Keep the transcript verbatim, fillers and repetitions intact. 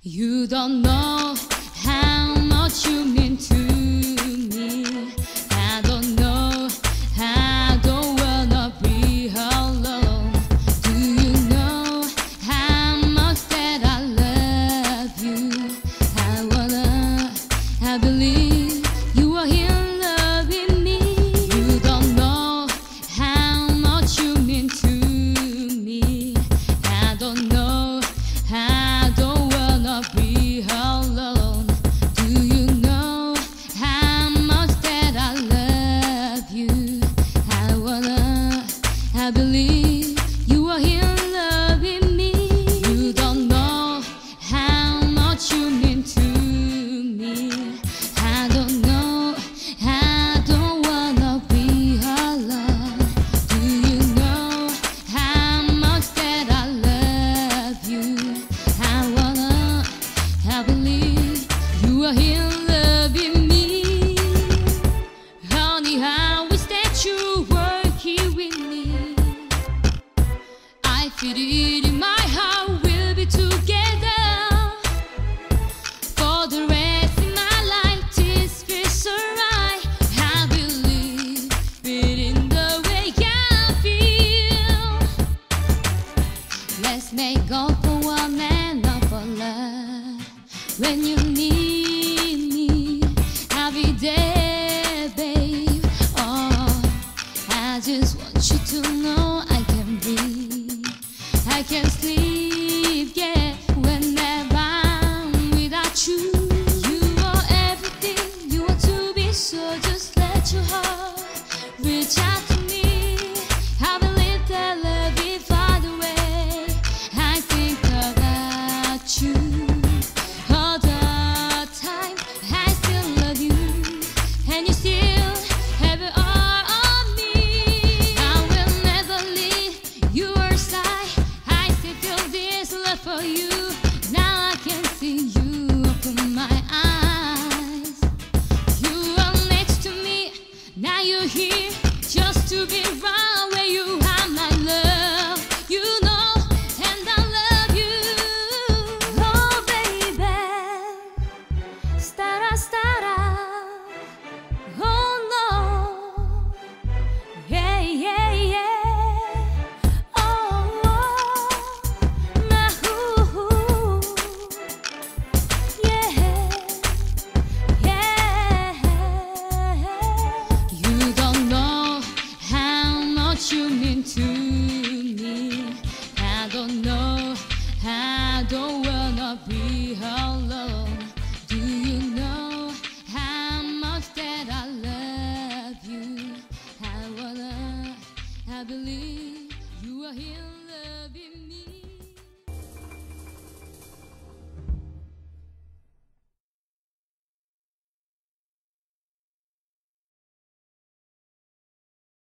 You don't know how much you mean to me. I don't know, I don't wanna be alone. Do you know how much that I love you? I wanna, I believe you are here loving me. You don't know how much you mean to me. I don't know, I don't wanna be alone. Do you know how much that I love you? I wanna, I believe you are here loving me. You don't know how much you mean to me. I don't know, I don't wanna be alone. Do you know how much that I love you? I wanna, I believe you are here loving me. Honey, I wish that you were here with me. I feel it in my heart, we'll be together for the rest of my life. This feels so right. I believe it in the way I feel. Let's make up for one and not for love. When you need me, I'll be there, babe. Oh, I just want you to know I can breathe, I can sleep, yeah, whenever I'm without you. You are everything you want to be, so just let your heart reach out to me. I believe that love will find a way. I think about you all the time. I still love you, and you still have it all on me. I will never leave your side. I still feel this love for you. Now I can see you open my eyes. You are next to me, now you're here just to be right where you are, my love. You know, and I love you. Oh, baby, stara, stara. Oh, no. Yeah, yeah, yeah. Oh, oh. My, ooh, yeah, yeah. You don't know how much you mean to me. I don't know, I don't wanna be alone. Do you know how much that I love you? I wanna, I believe you are here loving me.